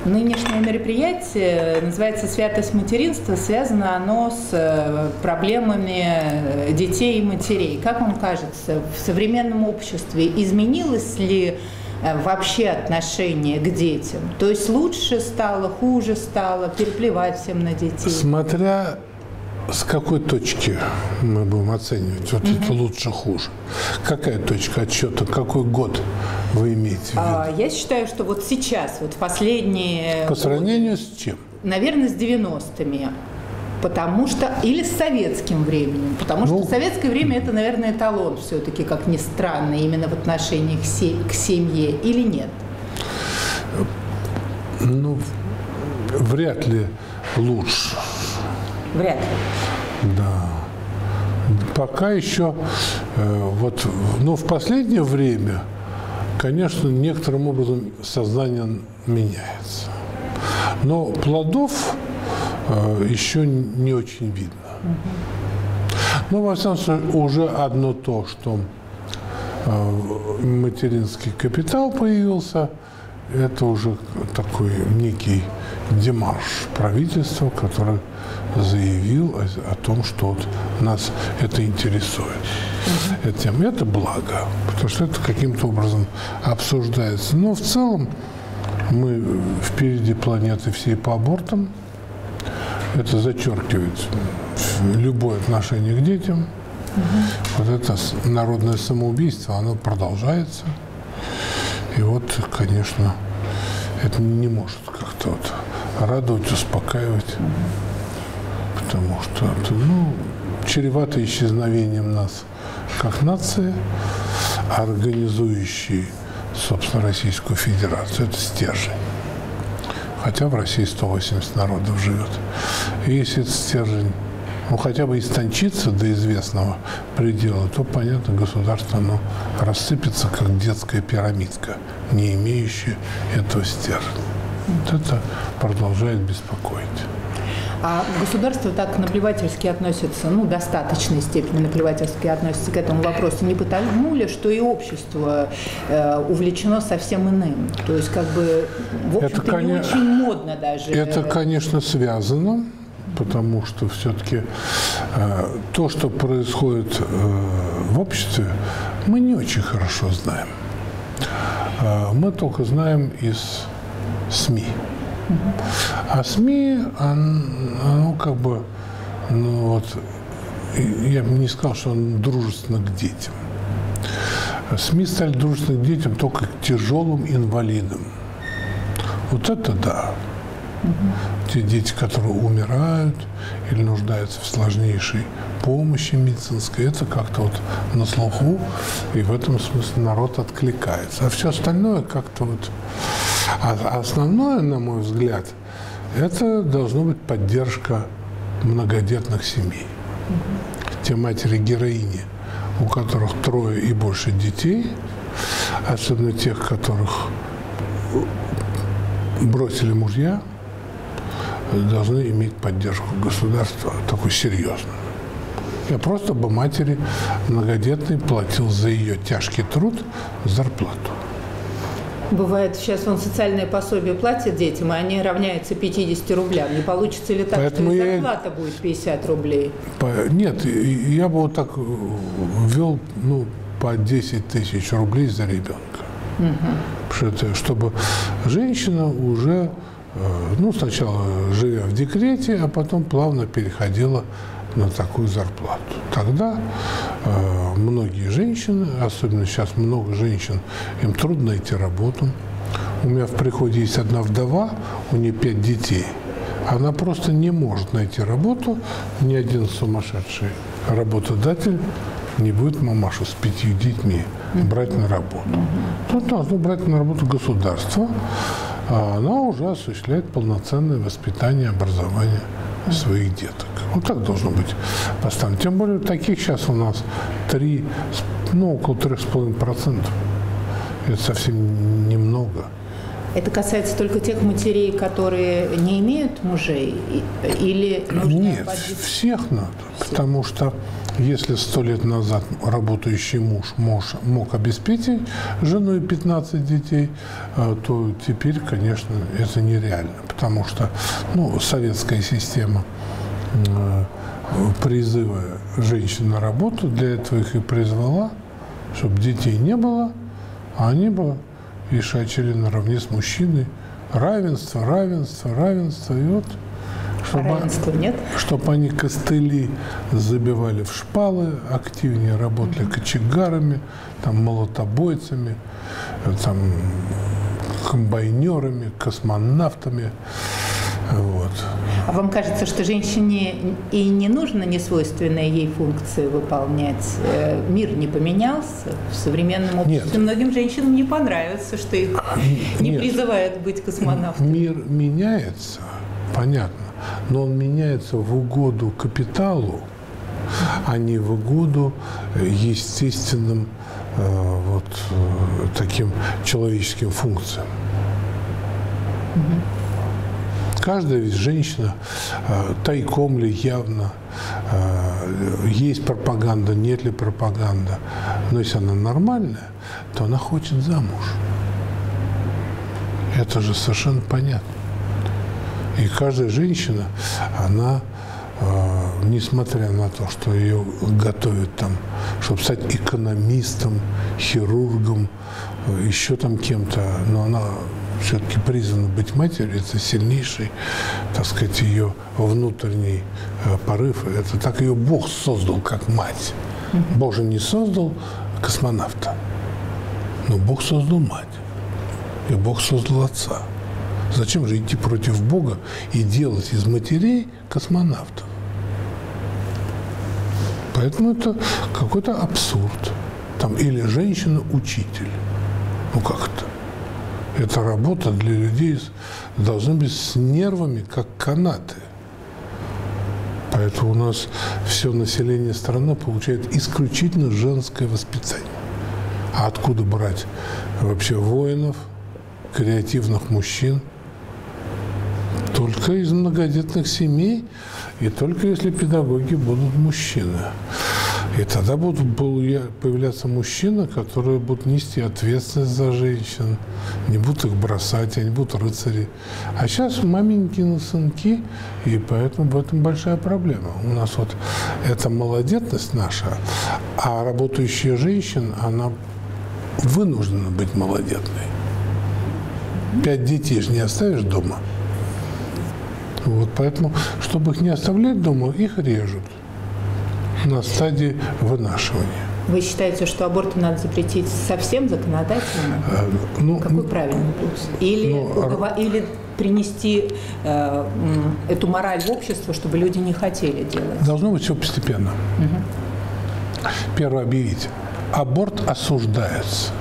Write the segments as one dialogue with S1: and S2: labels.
S1: Нынешнее мероприятие называется «Святость материнства». Связано оно с проблемами детей и матерей. Как вам кажется, в современном обществе изменилось ли вообще отношение к детям? То есть лучше стало, хуже стало, переплевать всем на детей?
S2: Смотря с какой точки мы будем оценивать, вот это лучше, хуже. Какая точка отсчета, какой год вы имеете в виду?
S1: Я считаю, что вот сейчас, вот последние...
S2: По сравнению с чем?
S1: Наверное, с 90-ми. Потому что... Или с советским временем. Потому что советское время – это, наверное, эталон все-таки, как ни странно, именно в отношении к семье. Или нет?
S2: Ну, вряд ли лучше.
S1: Вряд ли.
S2: Да. Пока еще, вот, но в последнее время, конечно, некоторым образом сознание меняется. Но плодов еще не очень видно. Но, во всяком случае, уже одно то, что материнский капитал появился, это уже такой некий демарш правительства, который заявил о том, что вот нас это интересует. Это благо, потому что это каким-то образом обсуждается. Но в целом мы впереди планеты всей по абортам. Это зачеркивает любое отношение к детям. Вот это народное самоубийство, оно продолжается. И вот, конечно, это не может как-то вот радовать, успокаивать. Потому что это, чревато исчезновением нас как нации, организующей, собственно, Российскую Федерацию. Это стержень. Хотя в России 180 народов живет. И если этот стержень, хотя бы истончится до известного предела, то, понятно, государство, оно рассыпется, как детская пирамидка, не имеющая этого стержня. Вот это продолжает беспокоить.
S1: А государство так наплевательски относится, в достаточной степени наплевательски относится к этому вопросу. Не потому ли, что и общество увлечено совсем иным? То есть, в общем-то, не очень модно даже.
S2: Это, конечно, связано, потому что все-таки то, что происходит в обществе, мы не очень хорошо знаем. Мы только знаем из СМИ. А СМИ, оно я бы не сказал, что оно дружественно к детям. СМИ стали дружественны к детям только к тяжелым инвалидам. Вот это да. Те дети, которые умирают или нуждаются в сложнейшей помощи медицинской, это как-то вот на слуху, и в этом смысле народ откликается. А все остальное как-то вот... А основное, на мой взгляд, это должна быть поддержка многодетных семей. Те матери-героини, у которых 3 и больше детей, особенно тех, которых бросили мужья, должны иметь поддержку государства, такой серьезную. Я просто бы матери многодетной платил за ее тяжкий труд зарплату.
S1: Бывает, сейчас социальное пособие платят детям, и они равняются 50 рублям. Не получится ли так, поэтому что и зарплата будет 50 рублей?
S2: Нет, я бы вот так ввел по 10 тысяч рублей за ребенка. Чтобы женщина уже, сначала живя в декрете, а потом плавно переходила на такую зарплату. Тогда многие женщины, особенно сейчас много женщин, им трудно найти работу. У меня в приходе есть одна вдова, у нее 5 детей. Она просто не может найти работу. Ни один сумасшедший работодатель не будет мамашу с 5 детьми брать на работу. Тут должно брать на работу государство, а она уже осуществляет полноценное воспитание, образование своих деток. Вот так должно быть поставлено. Тем более таких сейчас у нас около 3,5%. Это совсем немного.
S1: Это касается только тех матерей, которые не имеют мужей? Или нужно...
S2: Нет, всех надо. Потому что если 100 лет назад работающий муж мог обеспечить женой 15 детей, то теперь, конечно, это нереально. Потому что советская система призыва женщин на работу для этого их и призвала, чтобы детей не было, а они бы и шачили наравне с мужчиной. Равенство, равенство, равенство. И вот,
S1: равенства нет.
S2: Чтобы они костыли забивали в шпалы, активнее работали кочегарами, там, молотобойцами, там, комбайнерами, космонавтами. Вот.
S1: А вам кажется, что женщине и не нужно несвойственные ей функции выполнять? Мир не поменялся в современном обществе?
S2: Нет.
S1: Многим женщинам не понравится, что их не призывают быть космонавтами.
S2: Мир меняется, понятно, но он меняется в угоду капиталу, а не в угоду естественным таким человеческим функциям. Каждая ведь женщина, тайком ли, явно, есть пропаганда, нет ли пропаганда, но если она нормальная, то она хочет замуж. Это же совершенно понятно. И каждая женщина, она, несмотря на то, что ее готовят там, чтобы стать экономистом, хирургом, еще там кем-то, но она все-таки призвана быть матерью, это сильнейший, так сказать, ее внутренний порыв. Это так ее Бог создал, как мать. Бог же не создал космонавта, но Бог создал мать. И Бог создал отца. Зачем же идти против Бога и делать из матерей космонавтов? Поэтому это какой-то абсурд. Там или женщина-учитель. Как это? Эта работа для людей должна быть с нервами, как канаты. Поэтому у нас все население страны получает исключительно женское воспитание. А откуда брать вообще воинов, креативных мужчин? Только из многодетных семей и только если педагоги будут мужчины. И тогда будут появляться мужчины, которые будут нести ответственность за женщин, не будут их бросать, они будут рыцари. А сейчас маменькины сынки, и поэтому в этом большая проблема. У нас вот эта малодетность наша, а работающая женщина, она вынуждена быть малодетной. 5 детей же не оставишь дома. Вот, поэтому, чтобы их не оставлять дома, их режут на стадии вынашивания.
S1: Вы считаете, что аборт надо запретить совсем законодательно? Какой правильный путь? Или принести эту мораль в общество, чтобы люди не хотели делать?
S2: Должно быть все постепенно. Первое, объявить. Аборт осуждается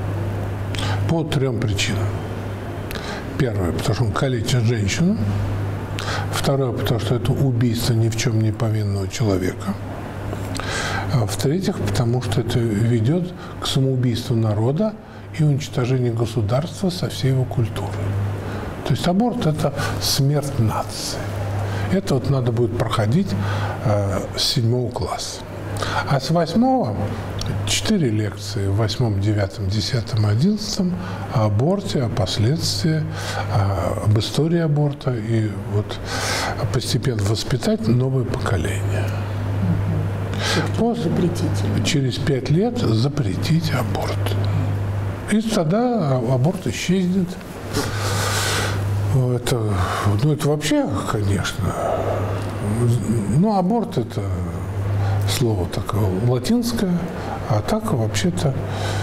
S2: по 3 причинам. Первое, потому что он калечит женщину. Второе, потому что это убийство ни в чем не повинного человека. А в-третьих, потому что это ведет к самоубийству народа и уничтожению государства со всей его культурой. То есть аборт – это смерть нации. Это вот надо будет проходить с 7 класса. А с 8 4 лекции в 8, 9, 10, 11 о аборте, о последствиях, об истории аборта и вот постепенно воспитать новое поколение. Через 5 лет запретить аборт. И тогда аборт исчезнет. Это вообще, конечно. Аборт – это слово такое латинское, а так вообще-то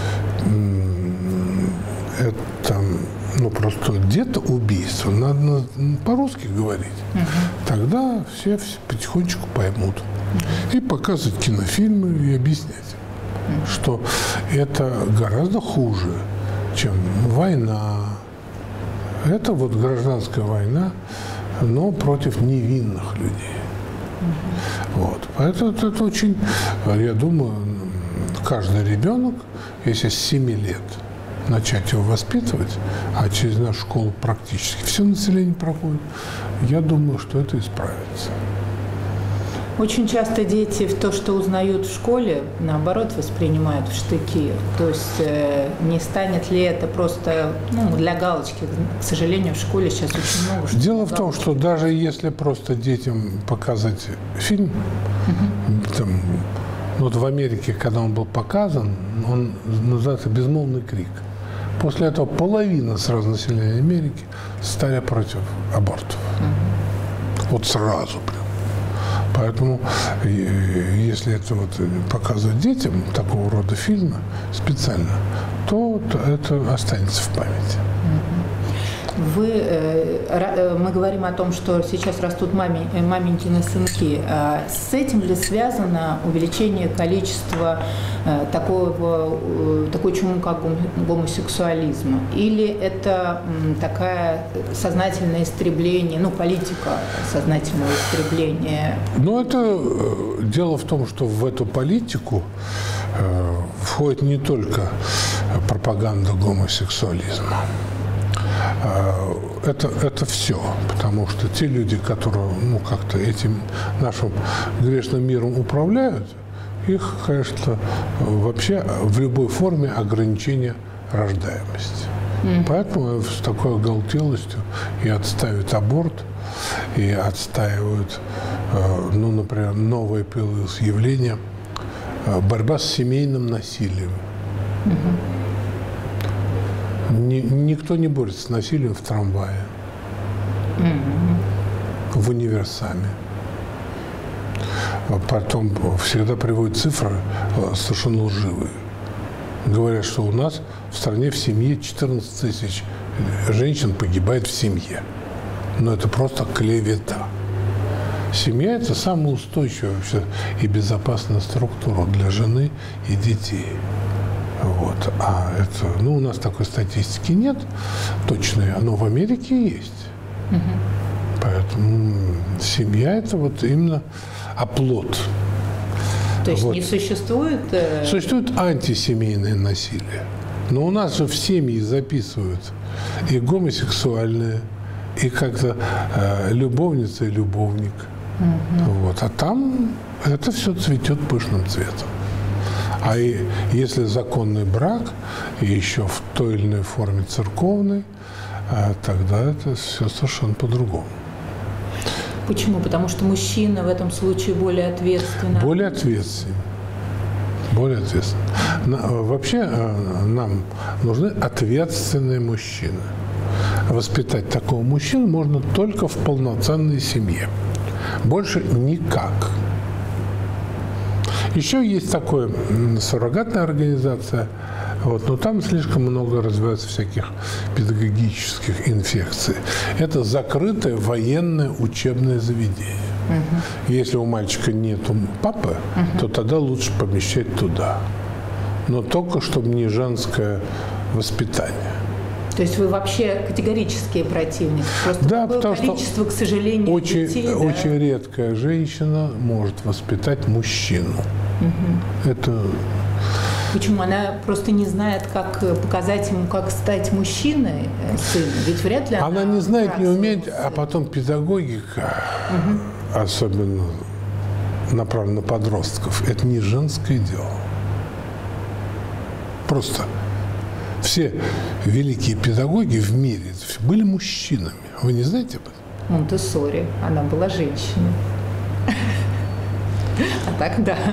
S2: это просто где-то убийство. Надо по-русски говорить. Тогда все потихонечку поймут. И показывать кинофильмы и объяснять, что это гораздо хуже, чем война. Это вот гражданская война, но против невинных людей. Вот. Поэтому это очень, я думаю, каждый ребенок, если с 7 лет начать его воспитывать, а через нашу школу практически все население проходит, я думаю, что это исправится.
S1: Очень часто дети то, что узнают в школе, наоборот, воспринимают в штыки. То есть не станет ли это просто для галочки? К сожалению, в школе сейчас очень много.
S2: Дело в том, что даже если просто детям показать фильм, там, вот в Америке, когда он был показан, он называется «Безмолвный крик». После этого половина сразу населения Америки стали против абортов. Вот сразу прям. Поэтому, если это вот показывать детям, такого рода фильмы специально, то это останется в памяти.
S1: Мы говорим о том, что сейчас растут маменькины сынки. С этим ли связано увеличение количества такой чумы, как гомосексуализма? Или это такая сознательное истребление, политика сознательного истребления?
S2: Это дело в том, что в эту политику входит не только пропаганда гомосексуализма. Это все, потому что те люди, которые как-то этим нашим грешным миром управляют, их, конечно, вообще в любой форме ограничения рождаемости. Поэтому с такой оголтелостью и отстаивают аборт, и отстаивают, например, новое появилось явление борьба с семейным насилием. Никто не борется с насилием в трамвае, в универсаме. Потом всегда приводят цифры совершенно лживые. Говорят, что у нас в стране в семье 14 тысяч женщин погибает в семье. Но это просто клевета. Семья – это самая устойчивая вообще и безопасная структура для жены и детей. Вот. А это, у нас такой статистики нет точной, но в Америке есть. Поэтому семья – это вот именно оплот.
S1: То есть не существует…
S2: Существует антисемейное насилие. Но у нас же в семьи записывают и гомосексуальные, и как-то любовница и любовник. Вот. А там это все цветет пышным цветом. А если законный брак, и еще в той или иной форме церковной, тогда это все совершенно по-другому.
S1: Почему? Потому что мужчина в этом случае более ответственный.
S2: Более ответственный. Более ответственный. Вообще нам нужны ответственные мужчины. Воспитать такого мужчину можно только в полноценной семье. Больше никак. Еще есть такая суррогатная организация, но там слишком много развивается всяких педагогических инфекций. Это закрытое военное учебное заведение. Если у мальчика нет папы, то тогда лучше помещать туда. Но только чтобы не женское воспитание.
S1: То есть вы вообще категорические противники? Просто такое количество, к сожалению, детей.
S2: Очень редкая женщина может воспитать мужчину. Это…
S1: Почему? Она просто не знает, как показать ему, как стать мужчиной, сыном. Ведь вряд ли
S2: она не знает, не умеет, а потом педагогика, особенно направлена на подростков, это не женское дело. Просто все великие педагоги в мире были мужчинами. Вы не знаете об этом?
S1: Монтессори, она была женщиной. А так да.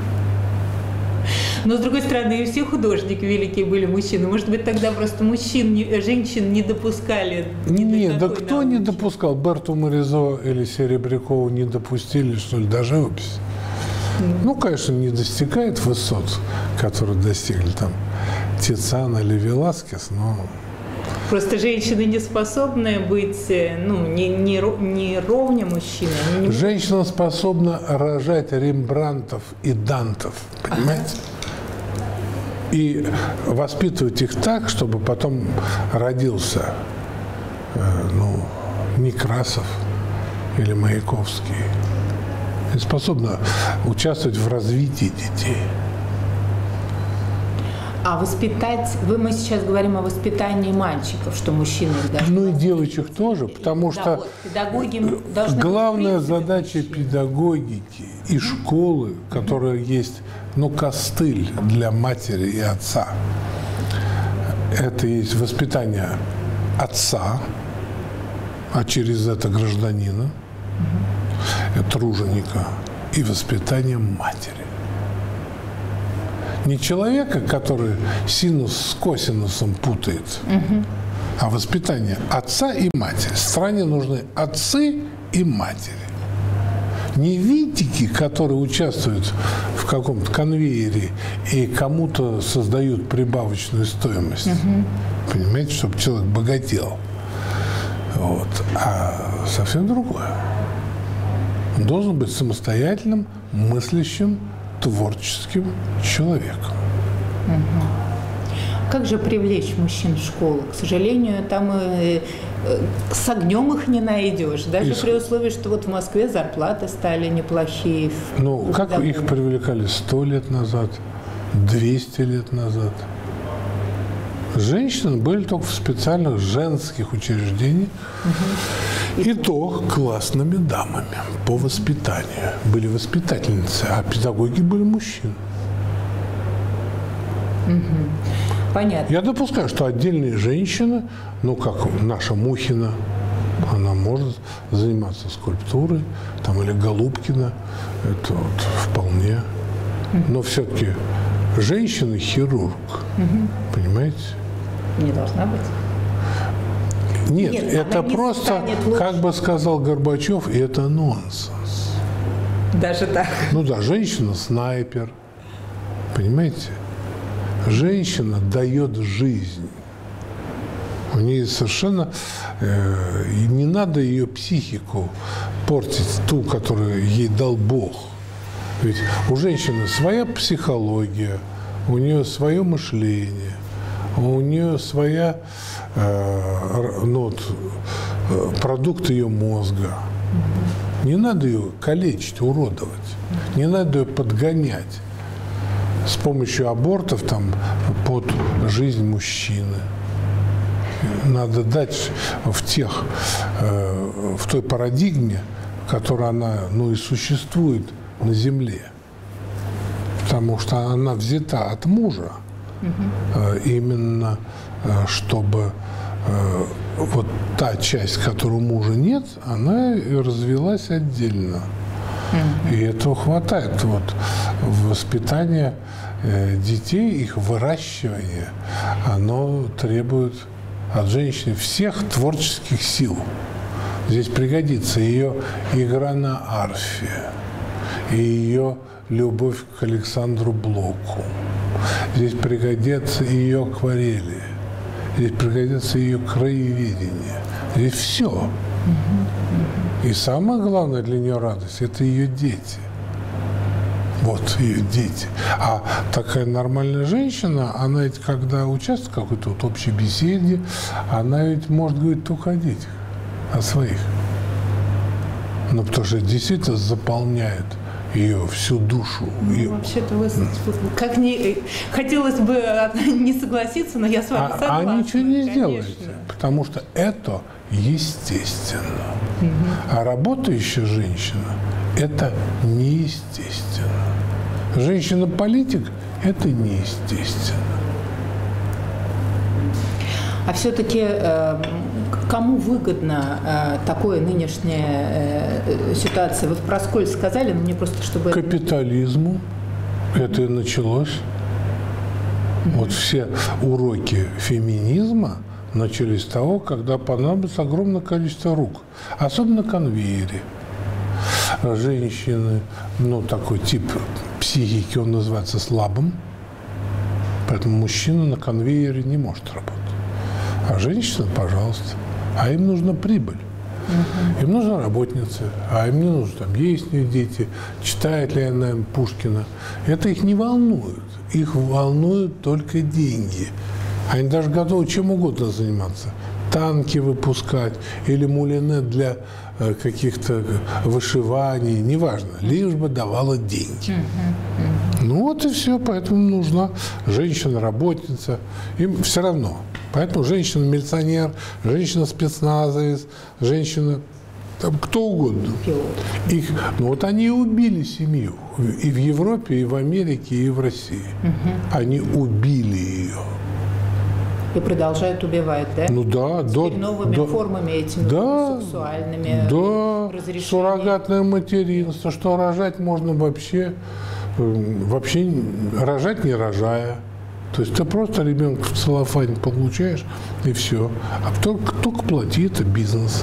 S1: Но, с другой стороны, и все художники великие были мужчины. Может быть, тогда просто женщин не допускали?
S2: Нет, да кто не допускал? Берту Моризо или Серебрякову не допустили, что ли, до живописи? Конечно, не достигает высот, которые достигли там Тициан или Веласкес, но…
S1: Просто женщины не способны быть, не ровня мужчины.
S2: Женщина способна рожать Рембрандтов и Дантов, понимаете? И воспитывать их так, чтобы потом родился, Некрасов или Маяковский. И способна участвовать в развитии детей.
S1: А воспитать, мы сейчас говорим о воспитании мальчиков, что мужчины должны...
S2: Ну и девочек тоже, потому что
S1: вот, педагоги должны
S2: главная
S1: быть, в принципе,
S2: задача
S1: мужчины.
S2: педагогики и школы, которая есть, костыль для матери и отца, это есть воспитание отца, а через это гражданина, труженика, и воспитание матери. Не человека, который синус с косинусом путает, а воспитание отца и матери. Стране нужны отцы и матери. Не винтики, которые участвуют в каком-то конвейере и кому-то создают прибавочную стоимость. Понимаете, чтобы человек богател. Вот. А совсем другое. Он должен быть самостоятельным, мыслящим, творческим человеком.
S1: Как же привлечь мужчин в школу? К сожалению, там с огнем их не найдешь. Даже при условии, что вот в Москве зарплаты стали неплохие.
S2: Как их привлекали 100 лет назад, 200 лет назад? Женщины были только в специальных женских учреждениях, и то классными дамами по воспитанию. Были воспитательницы, а педагоги были мужчины.
S1: Понятно.
S2: Я допускаю, что отдельные женщины, как наша Мухина, она может заниматься скульптурой, или Голубкина, это вот вполне. Но все-таки женщина-хирург, понимаете?
S1: Не должна быть.
S2: Нет, это просто, как бы сказал Горбачев, и это нонсенс.
S1: Даже так?
S2: Женщина-снайпер, понимаете? Женщина дает жизнь. У нее совершенно не надо ее психику портить, ту, которую ей дал Бог. Ведь у женщины своя психология, у нее свое мышление, у нее своя продукт ее мозга. Не надо ее калечить, уродовать. Не надо ее подгонять с помощью абортов под жизнь мужчины. Надо дать в той парадигме, которая она и существует на земле. Потому что она взята от мужа. Именно чтобы вот та часть, которой у мужа нет, она развилась отдельно. И этого хватает в воспитании детей, их выращивание, оно требует от женщины всех творческих сил. Здесь пригодится ее игра на арфе, и ее любовь к Александру Блоку. Здесь пригодятся ее акварели, здесь пригодится ее краеведение. Здесь все. И самое главное для нее радость – это ее дети. Вот ее дети. А такая нормальная женщина, она ведь, когда участвует в какой-то общей беседе, она ведь может говорить только о детях, о своих. Потому что это действительно заполняет ее всю душу.
S1: Вообще-то хотелось бы не согласиться, но я с вами согласна.
S2: А ничего не сделаете, потому что это естественно. А работающая женщина – это неестественно. Женщина-политик – это неестественно.
S1: А все-таки кому выгодна такая нынешняя ситуация? Вы про Сколь сказали, но мне просто чтобы...
S2: Капитализму. Это и началось. Вот все уроки феминизма начались с того, когда понадобится огромное количество рук. Особенно на конвейере. Женщины, такой тип психики, он называется слабым. Поэтому мужчина на конвейере не может работать. А женщина, пожалуйста. А им нужна прибыль. Им нужна работница, а им не нужно есть с ней дети, читает ли она Пушкина. Это их не волнует. Их волнуют только деньги. Они даже готовы чем угодно заниматься. Танки выпускать или мулине для каких-то вышиваний, неважно, лишь бы давала деньги. Ну вот и все, поэтому нужна женщина-работница, им все равно. Поэтому женщина-милиционер, женщина-спецназовец, женщина, там, кто угодно. Их, ну вот они и убили семью и в Европе, и в Америке, и в России. Они убили ее.
S1: И продолжают убивать, да?
S2: Ну да,
S1: теперь новыми формами этими сексуальными разрешениями.
S2: Суррогатное материнство, что рожать можно вообще рожать не рожая. То есть ты просто ребенка в целлофане получаешь, и все. А только плати, это бизнес.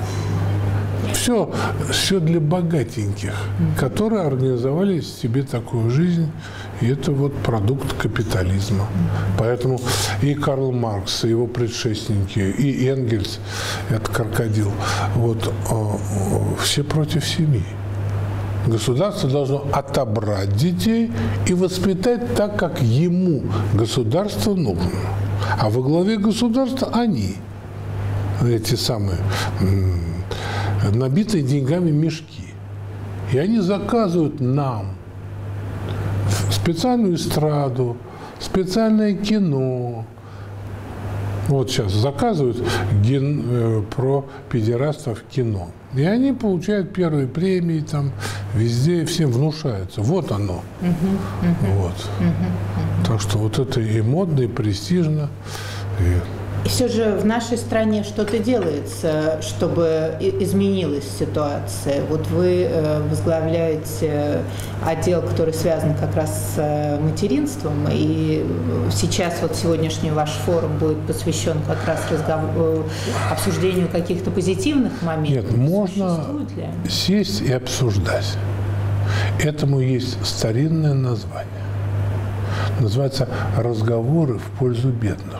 S2: Все для богатеньких, которые организовали себе такую жизнь, и это вот продукт капитализма. Поэтому и Карл Маркс, и его предшественники, и Энгельс, это крокодил, вот, все против семьи. Государство должно отобрать детей и воспитать так, как ему государство нужно. А во главе государства они, эти самые набитые деньгами мешки. И они заказывают нам специальную эстраду, специальное кино. Вот сейчас заказывают про педерастов кино. И они получают первые премии, там везде, всем внушается. Вот оно. Вот. Так что вот это и модно, и престижно.
S1: И все же в нашей стране что-то делается, чтобы изменилась ситуация. Вот вы возглавляете отдел, который связан как раз с материнством, и сейчас вот сегодняшний ваш форум будет посвящен как раз обсуждению каких-то позитивных моментов.
S2: Нет, можно сесть и обсуждать. Этому есть старинное название. Называется «Разговоры в пользу бедных».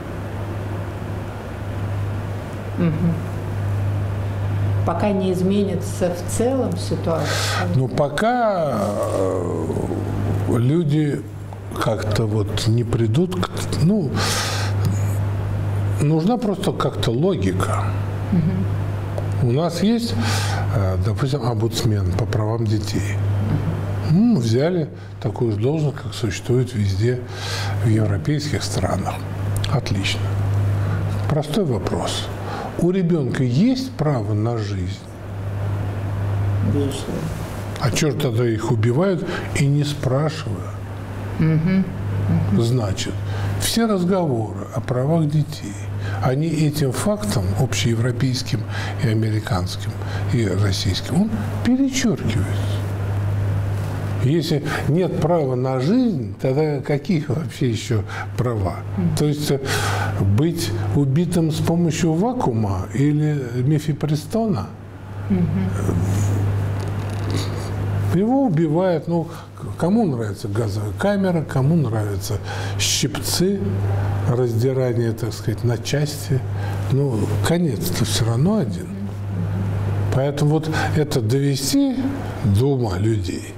S1: Пока не изменится в целом ситуация?
S2: Ну, пока люди как-то вот не придут к... Ну, нужна просто как-то логика. У нас есть, допустим, омбудсмен по правам детей. Взяли такую же должность, как существует везде в европейских странах. Отлично. Простой вопрос. У ребенка есть право на жизнь?
S1: Безусловно.
S2: А чего же тогда их убивают и не спрашивая? Значит, все разговоры о правах детей, они этим фактом, общеевропейским и американским, и российским, он перечеркивается. Если нет права на жизнь, тогда какие вообще еще права? То есть быть убитым с помощью вакуума или мифепристона? Его убивают, ну, кому нравится газовая камера, кому нравятся щипцы, раздирание, так сказать, на части. Ну, конец-то все равно один. Поэтому вот это довести до ума людей,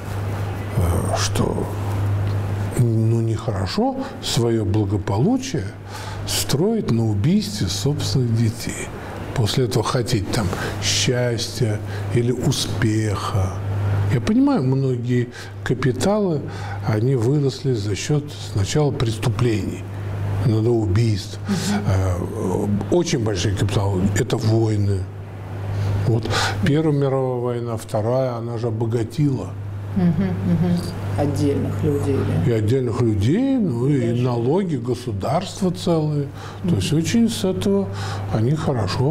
S2: что ну, нехорошо свое благополучие строить на убийстве собственных детей. После этого хотеть там счастья или успеха. Я понимаю, многие капиталы, они выросли за счет сначала преступлений, иногда убийств. Очень большие капиталы – это войны. Вот Первая мировая война, Вторая, она же обогатила.
S1: Отдельных людей, да?
S2: И отдельных людей, ну и налоги, государства целые. То есть очень с этого они хорошо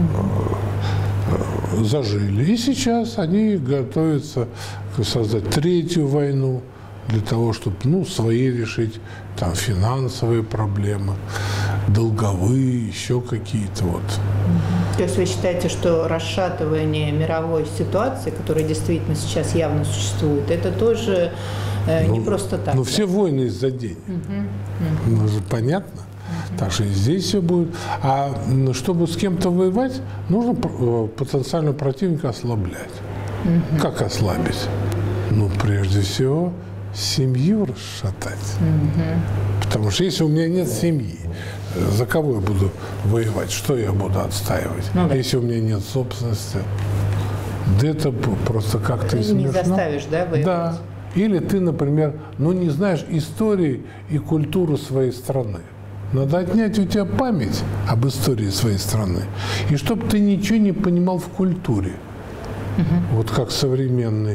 S2: зажили. И сейчас они готовятся создать третью войну для того, чтобы, ну, свои решить, там, финансовые проблемы, долговые, еще какие-то вот.
S1: То есть вы считаете, что расшатывание мировой ситуации, которая действительно сейчас явно существует, это тоже не просто так?
S2: Ну, все войны из-за денег. Ну, понятно? Так что и здесь все будет. А чтобы с кем-то воевать, нужно потенциального противника ослаблять. Как ослабить? Ну, прежде всего, семью расшатать. Потому что если у меня нет семьи, за кого я буду воевать, что я буду отстаивать, если у меня нет собственности. Да это просто как-то
S1: смешно. Не заставишь, да, воевать?
S2: Да. Или ты, например, не знаешь истории и культуру своей страны. Надо отнять у тебя память об истории своей страны. И чтобы ты ничего не понимал в культуре. Вот как современный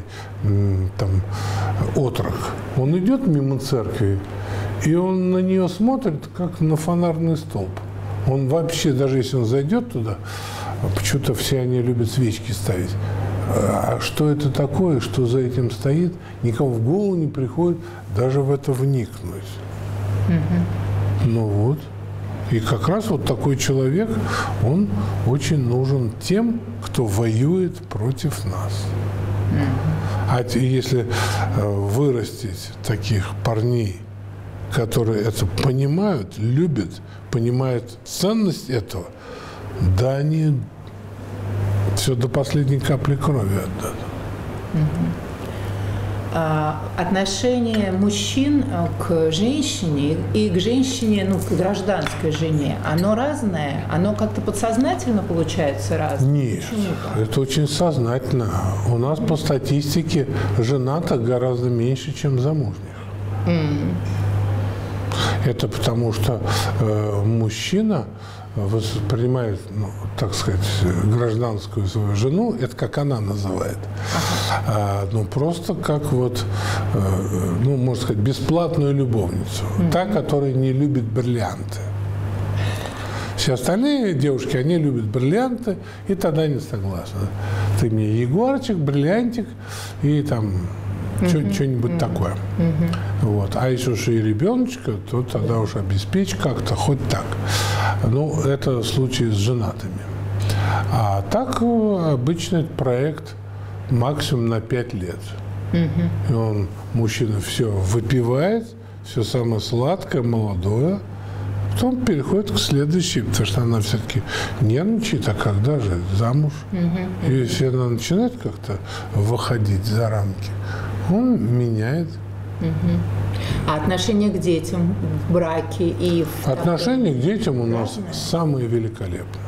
S2: отрок. Он идет мимо церкви, и он на нее смотрит, как на фонарный столб. Он вообще, даже если он зайдет туда, почему-то все они любят свечки ставить. А что это такое, что за этим стоит, никому в голову не приходит даже в это вникнуть. Ну вот. И как раз вот такой человек, он очень нужен тем, кто воюет против нас. А если вырастить таких парней, которые это понимают, любят, понимают ценность этого, да они все до последней капли крови отдадут.
S1: Отношение мужчин к женщине и к женщине, к гражданской жене, оно разное? Оно как-то подсознательно получается разное?
S2: Нет, это очень сознательно. У нас по статистике женатых гораздо меньше, чем замужних. Это потому что мужчина воспринимает, так сказать, гражданскую свою жену, это как она называет, просто как можно сказать, бесплатную любовницу, та, которая не любит бриллианты. Все остальные девушки, они любят бриллианты, и тогда не согласны. Ты мне ягуарчик, бриллиантик и там что-нибудь такое. Вот. А если уж и ребеночка, то тогда уж обеспечь как-то, хоть так. Это случай с женатыми. А так обычно этот проект максимум на 5 лет. И мужчина все выпивает, все самое сладкое, молодое, потом переходит к следующей, потому что она все-таки нервничает, а когда же замуж? И если она начинает как-то выходить за рамки, он меняет.
S1: А отношение к детям в браке и в...
S2: Отношение к детям у нас самые великолепные.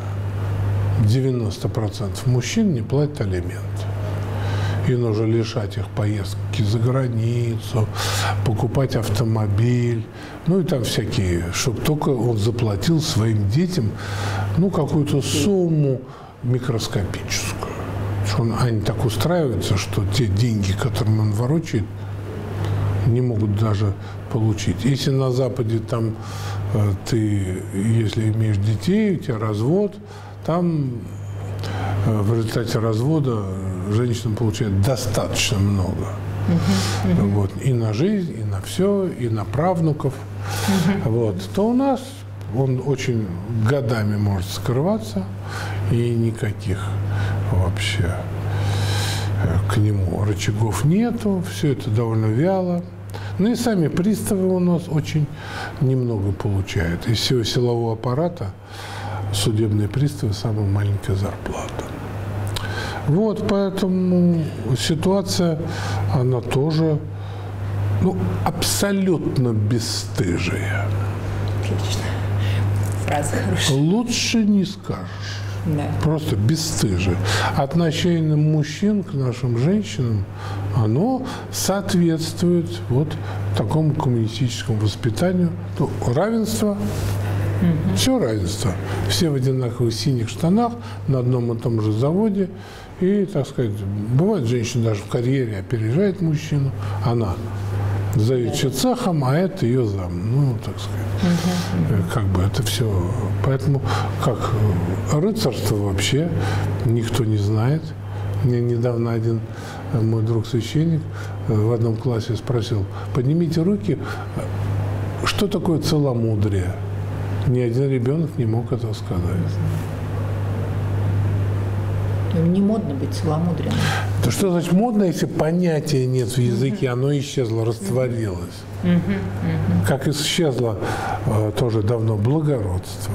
S2: 90% мужчин не платят алименты. И нужно лишать их поездки за границу, покупать автомобиль, и там всякие, чтобы только он заплатил своим детям, какую-то сумму микроскопическую. Они так устраиваются, что те деньги, которыми он ворочает, не могут даже получить. Если на Западе там ты, если имеешь детей, у тебя развод, там в результате развода женщина получает достаточно много. Вот. И на жизнь, и на все, и на правнуков. То у нас он очень годами может скрываться, и никаких вообще к нему рычагов нету, все это довольно вяло. И сами приставы у нас очень немного получают. Из всего силового аппарата судебные приставы самая маленькая зарплата. Поэтому ситуация, она тоже абсолютно бесстыжая.
S1: Отлично. Фраза хорошая.
S2: Лучше не скажешь. Да. Просто бесстыжие. Отношение мужчин к нашим женщинам, оно соответствует такому коммунистическому воспитанию. Равенство, все равенство. Все в одинаковых синих штанах на одном и том же заводе. И, так сказать, бывает, женщина даже в карьере опережает мужчину. Она заведующая цехом, а это ее зам. Так сказать. Это все. Поэтому как рыцарство вообще никто не знает. Мне недавно один мой друг священник в одном классе спросил: поднимите руки, что такое целомудрие? Ни один ребенок не мог этого сказать.
S1: Не модно быть целомудренным.
S2: Да что значит модно, если понятия нет в языке, оно исчезло, растворилось. Как исчезло тоже давно благородство,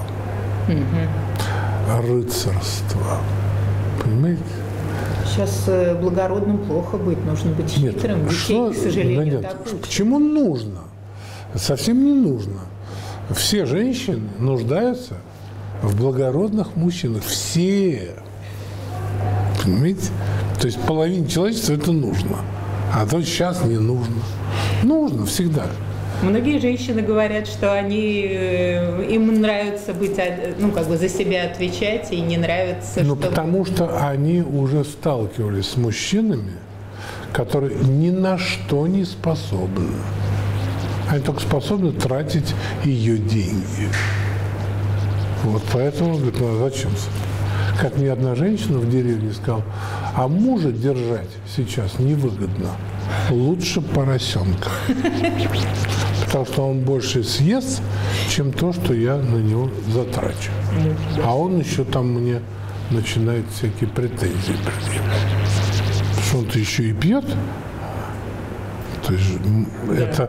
S2: рыцарство. Понимаете?
S1: Сейчас благородным плохо быть, нужно быть хитрым. Детей, к сожалению, так учат.
S2: Почему нужно? Совсем не нужно. все женщины нуждаются в благородных мужчинах. Все. Понимаете? То есть половине человечества это нужно. А то сейчас не нужно. Нужно всегда.
S1: Многие женщины говорят, что им нравится быть, ну, как бы за себя отвечать, и не нравится,
S2: Ну, потому что они уже сталкивались с мужчинами, которые ни на что не способны. Они только способны тратить ее деньги. Вот поэтому, говорит, ну, а зачем? Как мне одна женщина в деревне сказала, а мужа держать сейчас невыгодно. Лучше поросенка. Потому что он больше съест, чем то, что я на него затрачу. А он еще там мне начинает всякие претензии предъявлять. Потому что он-то еще и пьет. То есть это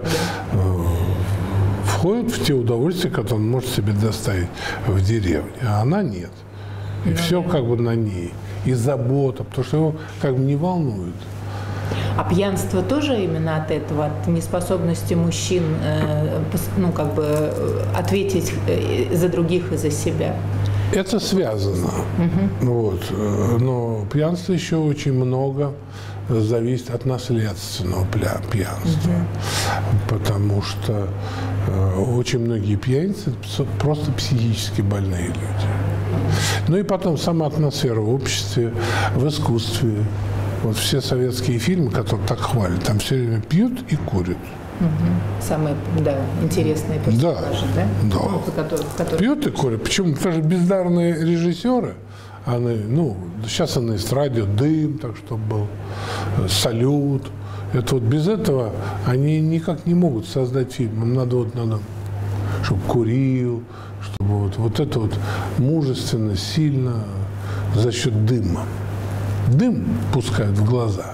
S2: входит в те удовольствия, которые он может себе доставить в деревне. А она нет. И все как бы на ней. И забота, потому что его как бы не волнует.
S1: А пьянство тоже именно от этого, от неспособности мужчин, ну, как бы ответить за других и за себя?
S2: Это связано. Вот. Но пьянство еще очень много зависит от наследственного пьянства. Потому что очень многие пьяницы просто психически больные люди. Ну и потом сама атмосфера в обществе, в искусстве. Вот все советские фильмы, которые так хвалят, там все время пьют и курят.
S1: Самые, да, интересные персонажи, да?
S2: Да.
S1: Ну, которые...
S2: Пьют и курят. Почему? Потому что бездарные режиссеры, они, ну, сейчас на эстраде «Дым», так чтобы был, «Салют». Это вот без этого они никак не могут создать фильм. Им надо, чтобы курил, чтобы вот это вот мужественно, сильно за счет дыма. Дым пускают в глаза.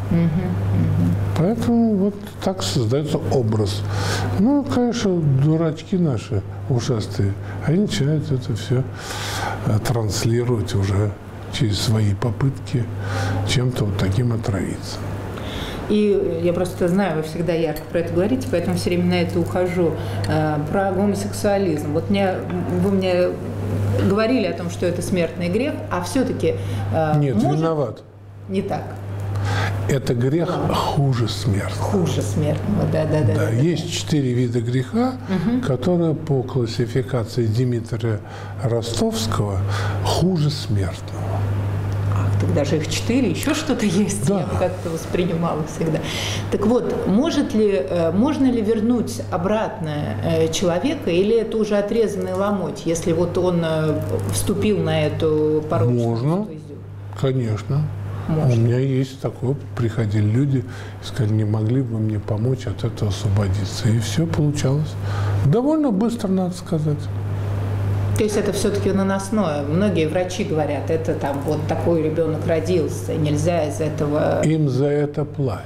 S2: Поэтому вот так создается образ. Ну, конечно, дурачки наши ушастые, они начинают это все транслировать уже через свои попытки чем-то вот таким отравиться.
S1: И я просто знаю, вы всегда ярко про это говорите, поэтому все время на это ухожу. Про гомосексуализм. Вот вы мне говорили о том, что это смертный грех, а все-таки...
S2: Нет, виноват.
S1: Не так.
S2: Это грех хуже смертного.
S1: Хуже смертного, да.
S2: Есть 4 вида греха, которые по классификации Дмитрия Ростовского хуже смертного.
S1: Так даже их 4, еще что-то есть,
S2: да.
S1: Я как-то воспринимала всегда. Так вот, можно ли вернуть обратно человека, или это уже отрезанный ломоть, если вот он вступил на эту порочную
S2: Можно,
S1: стезю?
S2: Конечно.
S1: Можно.
S2: У меня есть такое, приходили люди и сказали, не могли бы мне помочь от этого освободиться. И все получалось. Довольно быстро, надо сказать.
S1: То есть это все-таки наносное. Многие врачи говорят, это там вот такой ребенок родился, нельзя из этого...
S2: Им за это платят.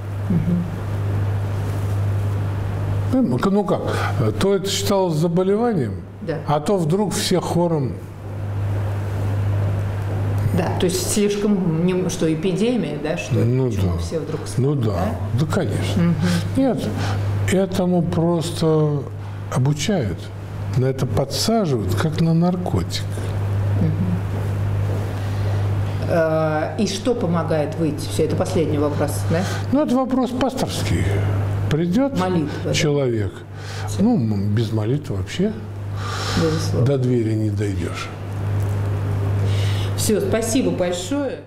S2: Ну как, то это считалось заболеванием,
S1: да.
S2: А то вдруг все хором...
S1: Да, то есть слишком, что эпидемия, да, что почему все вдруг...
S2: Ну да, конечно. Нет, этому просто обучают. На это подсаживают, как на наркотик.
S1: И что помогает выйти? Все, это последний вопрос, да?
S2: Ну, это вопрос пасторский. Придет
S1: молитва,
S2: человек, да? Ну, без молитвы вообще до двери не дойдешь.
S1: Все, спасибо большое.